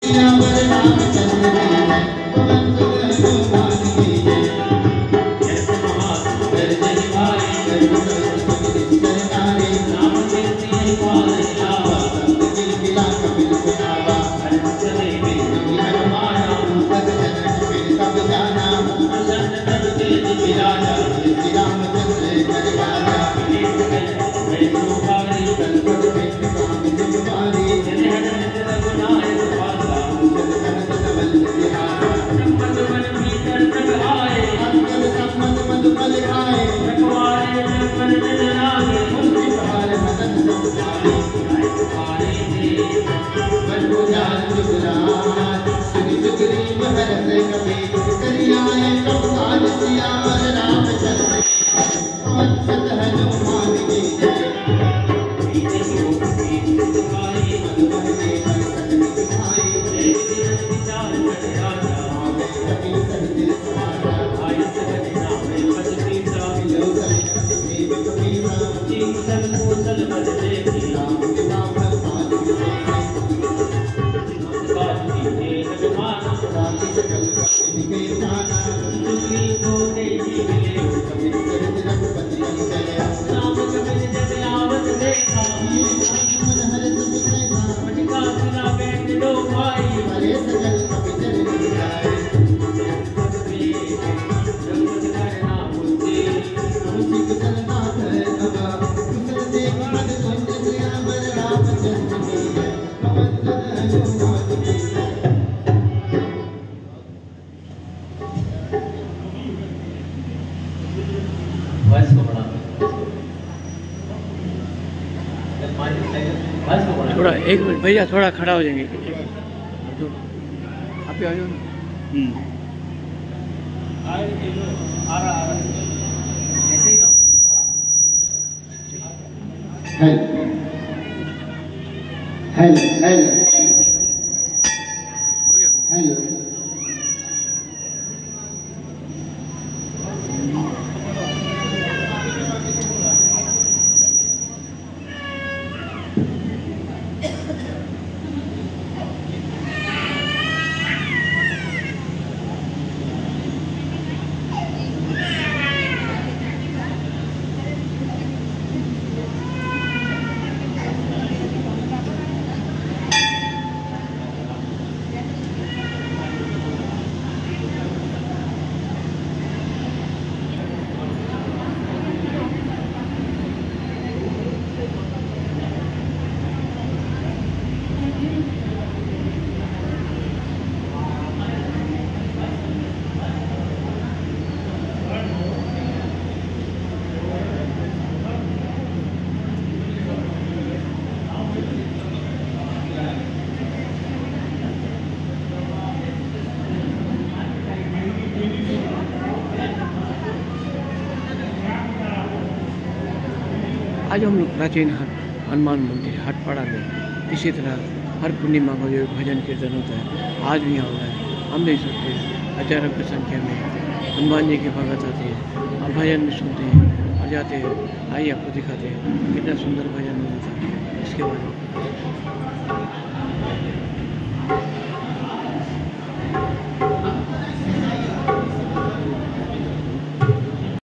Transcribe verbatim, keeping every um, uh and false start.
थोड़ा एक मिनट भैया, थोड़ा खड़ा हो जाएंगे। आप आ जाओ ना। हेलो हेलो हेलो हेलो आज हम लोग प्राचीन हनुमान मंदिर हटपाड़ा में इसी तरह हर पूर्णिमा को जो भजन कीर्तन होता है आज भी यहाँ हो रहा है। हम नहीं सकते हजारों की संख्या में हनुमान जी की भगत आती है और भजन भी सुनते हैं और जाते हैं। आइए आपको दिखाते हैं कितना सुंदर भजन होता है। इसके बाद